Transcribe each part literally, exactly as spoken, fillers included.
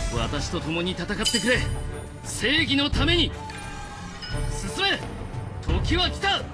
私と共に戦ってくれ。正義のために進め。時は来た。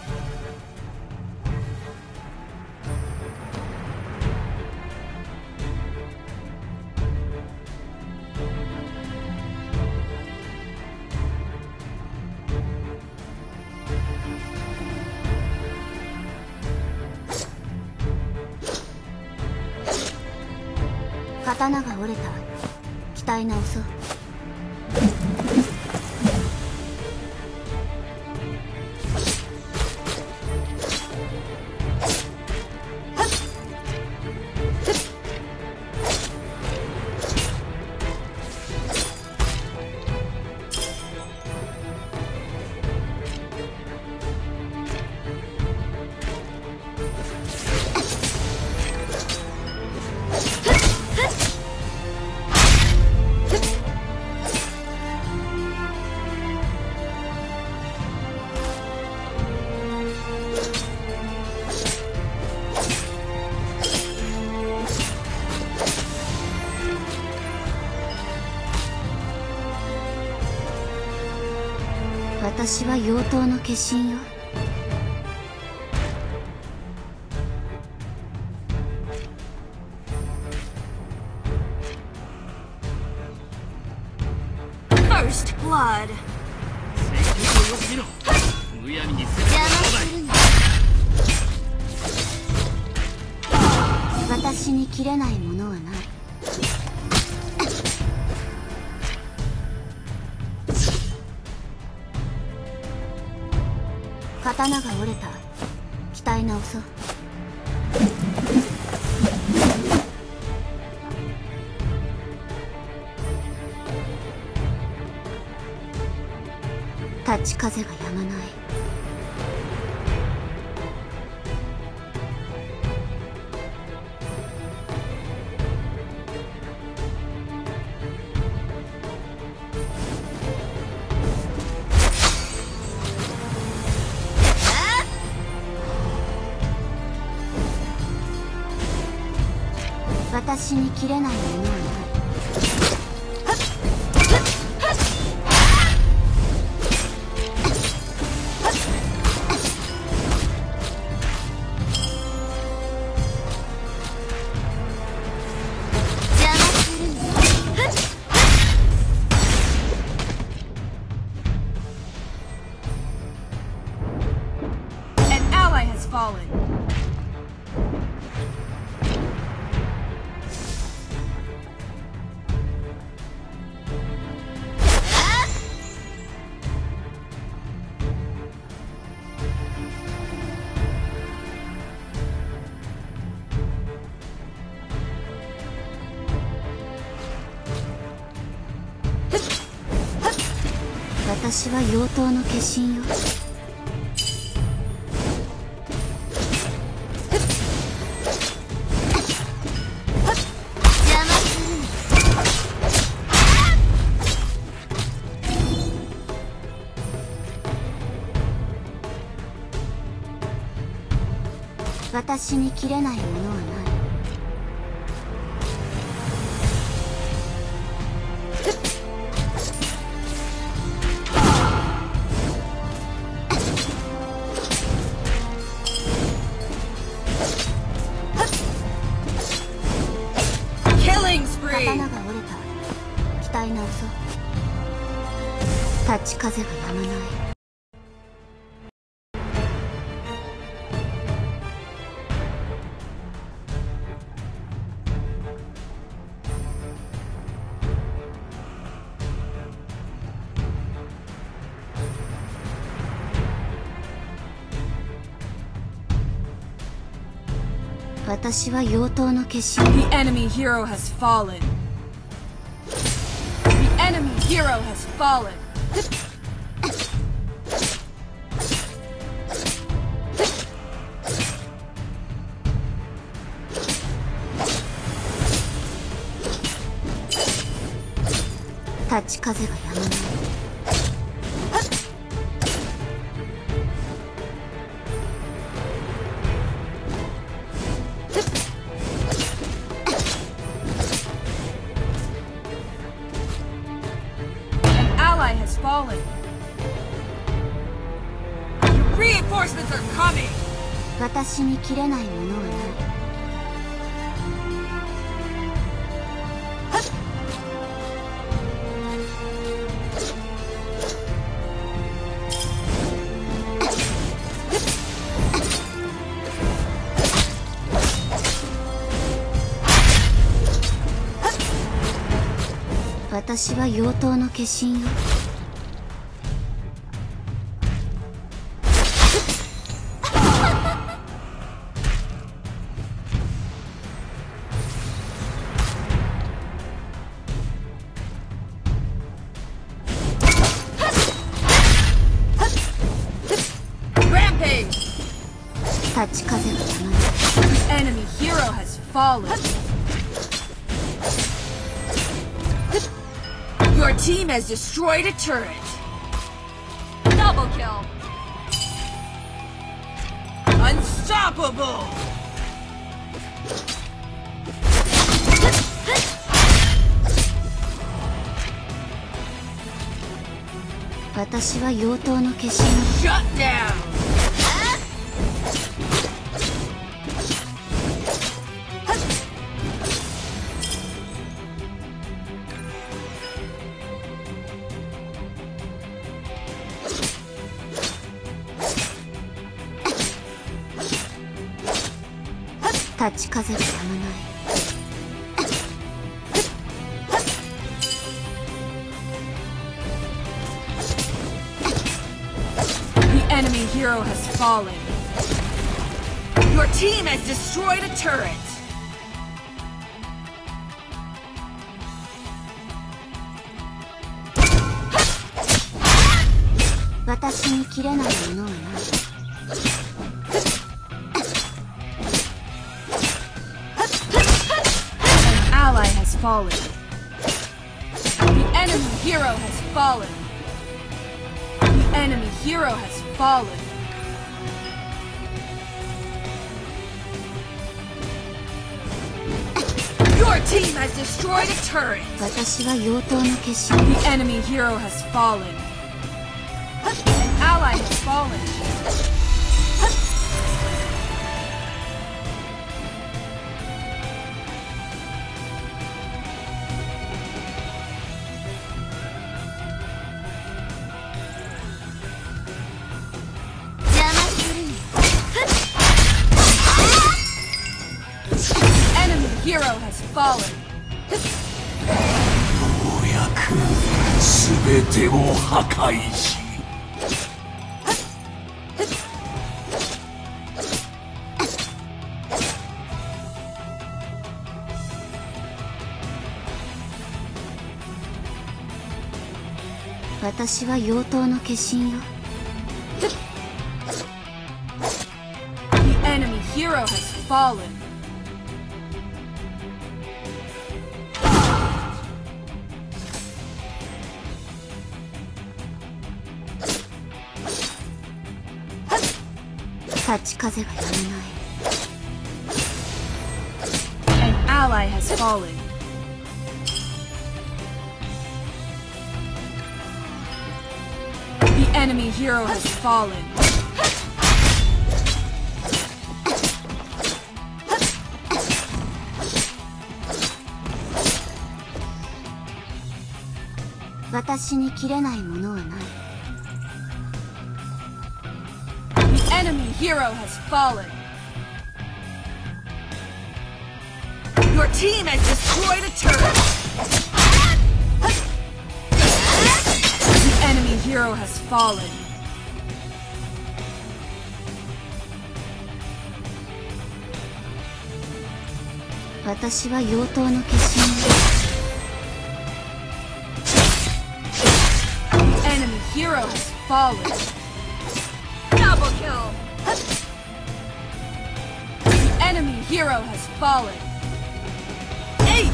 刀が折れた。鍛え直そう。私は妖刀の化身よ。 First blood。 積極をよく見ろ。むやみに攻め邪魔てするな。私に切れないものはない。刀が折れた。鍛え直そう。立ち風が止まない。私に切れないものはない。邪魔するの。 An ally has fallen。 私は妖刀の化身よ。邪魔するな。私に切れないものはない。刀が折れた。鍛え直そう。立ち風が止まない。私は妖刀の化身。 The enemy hero has fallen. The enemy hero has fallen. 立ち風が止まない。 fallen. Reinforcements are coming. 私に切れないものはない。私は妖刀の化身よ。立ち風が止まる。 Enemy hero has fallen. Your team has destroyed a turret. Double kill. Unstoppable. 私は妖刀の化身。 Shut down. 立ち風が止まない。 The enemy hero has fallen. Your team has destroyed a turret. 私に切れないものはない。 Ally has fallen. The enemy hero has fallen. The enemy hero has fallen. Your team has destroyed a turret. 私は妖刀の化身。 The enemy hero has fallen. An ally has fallen. Hero has fallen. ようやく全てを破壊し私は妖刀の化身よ。 The enemy hero has fallen. 立ち風が止まない。 An ally has fallen. The enemy hero has fallen. 私に切れないものはない。 The enemy hero has fallen. Your team has destroyed a turret. The enemy hero has fallen. 私は妖刀の化身よ。 The enemy hero has fallen. Double kill. The enemy hero has fallen. Ace.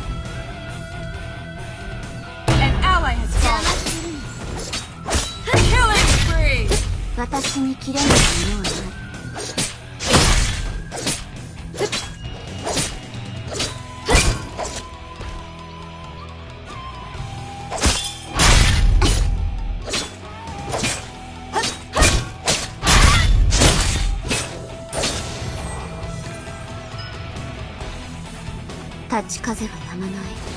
An ally has fallen. Killing spree. 私に切れないものはない。 An 立ち風が止まない。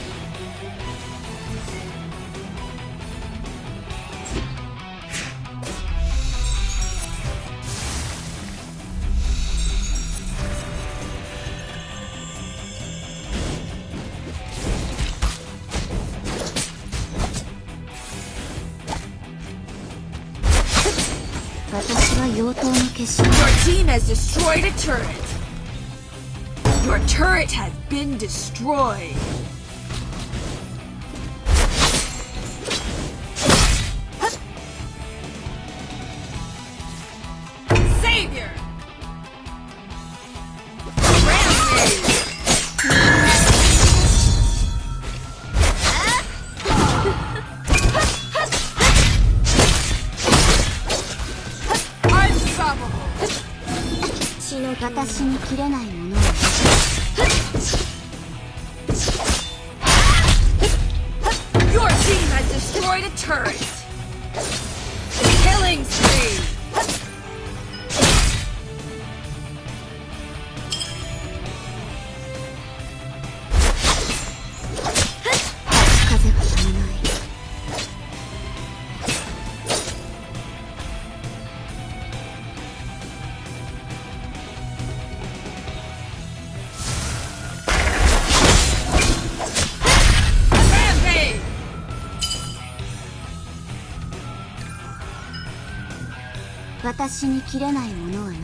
私は妖刀の化身。 Your team has destroyed a turret. Your turret has been destroyed. Savior! Rampage! Unstoppable! 血の私に切れないものは Your team has destroyed a turret! Killing spree! 風が止まない。 Rampage! 私に切れないものはない。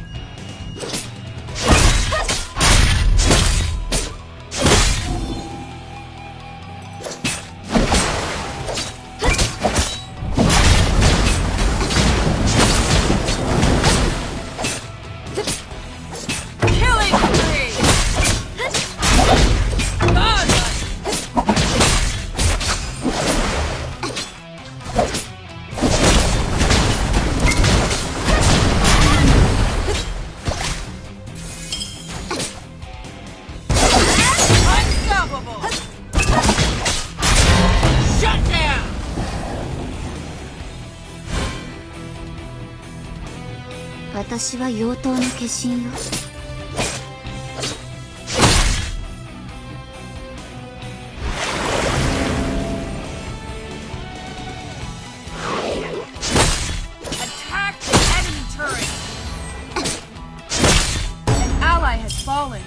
Killing spree! Godlike! Unstoppable! Shut down! 私は妖刀の化身よ。 Attack the enemy turret! An ally has fallen.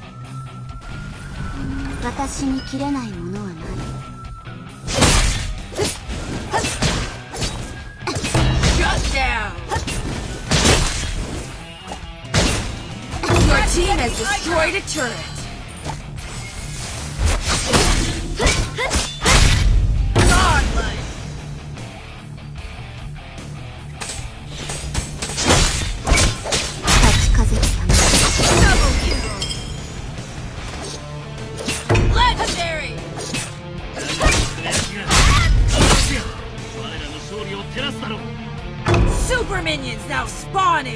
私に切れないものはない。 Shut down! Your team has destroyed a turret. Godlike! 立ち風が止まない。 Double kill! Legendary! 我らの勝利を照らすだろう。 Super minions now spawning!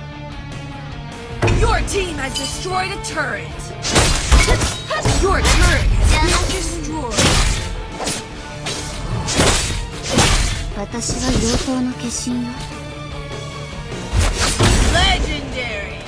Your team has destroyed a turret! Your turret has been destroyed! 私は妖刀の化身よ。 Legendary!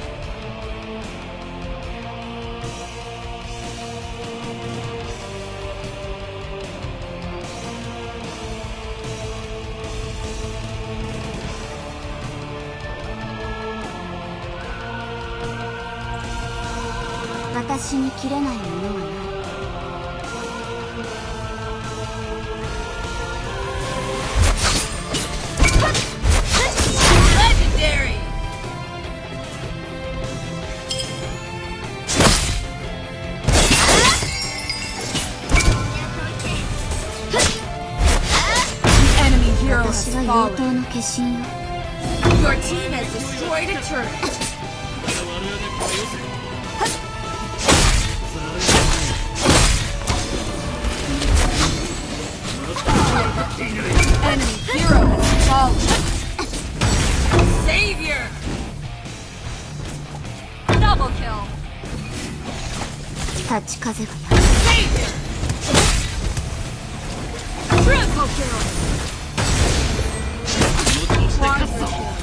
私に切れないものはない。 Legendary! The enemy hero 私 has は妖 fallen. 刀の化身よ。 Your team has destroyed a turret. 我々これよせ。 Enemy hero has fallen. Savior! Double kill. 立ち風が止まない。 Savior! Triple kill. そして勝つぞ。 Quadra kill.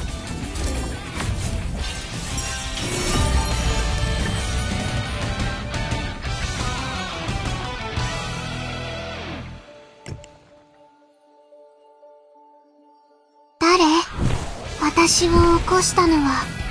私を起こしたのは